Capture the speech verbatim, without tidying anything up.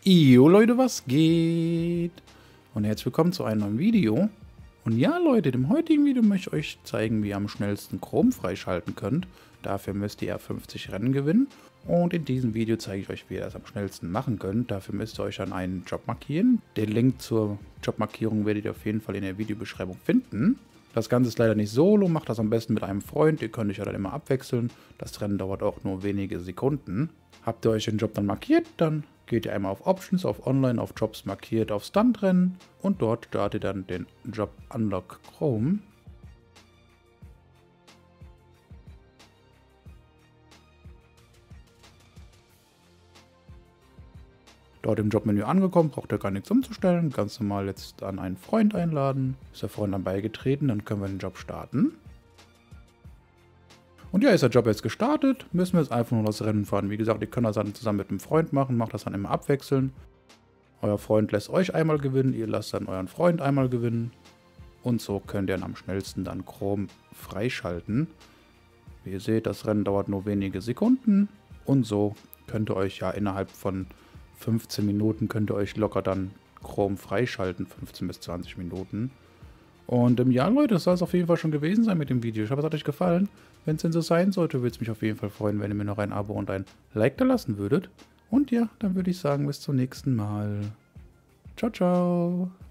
Jo Leute, was geht? Und herzlich willkommen zu einem neuen Video. Und ja Leute, im heutigen Video möchte ich euch zeigen, wie ihr am schnellsten Chrom freischalten könnt. Dafür müsst ihr fünfzig Rennen gewinnen. Und in diesem Video zeige ich euch, wie ihr das am schnellsten machen könnt. Dafür müsst ihr euch an einen Job markieren. Den Link zur Jobmarkierung werdet ihr auf jeden Fall in der Videobeschreibung finden. Das Ganze ist leider nicht solo, macht das am besten mit einem Freund. Ihr könnt euch ja dann immer abwechseln. Das Rennen dauert auch nur wenige Sekunden. Habt ihr euch den Job dann markiert, dann geht ihr einmal auf Options, auf Online, auf Jobs markiert, auf Stuntrennen und dort startet ihr dann den Job Unlock Chrome. Dort im Jobmenü angekommen, braucht ihr gar nichts umzustellen. Ganz normal jetzt an einen Freund einladen. Ist der Freund dann beigetreten, dann können wir den Job starten. Und ja, ist der Job jetzt gestartet, müssen wir jetzt einfach nur das Rennen fahren. Wie gesagt, ihr könnt das dann zusammen mit einem Freund machen, macht das dann immer abwechseln. Euer Freund lässt euch einmal gewinnen, ihr lasst dann euren Freund einmal gewinnen. Und so könnt ihr dann am schnellsten dann Chrom freischalten. Wie ihr seht, das Rennen dauert nur wenige Sekunden. Und so könnt ihr euch ja innerhalb von fünfzehn Minuten könnt ihr euch locker dann Chrom freischalten, fünfzehn bis zwanzig Minuten. Und ähm, ja Leute, das soll es auf jeden Fall schon gewesen sein mit dem Video. Ich hoffe, es hat euch gefallen. Wenn es denn so sein sollte, würde es mich auf jeden Fall freuen, wenn ihr mir noch ein Abo und ein Like da lassen würdet. Und ja, dann würde ich sagen, bis zum nächsten Mal. Ciao, ciao.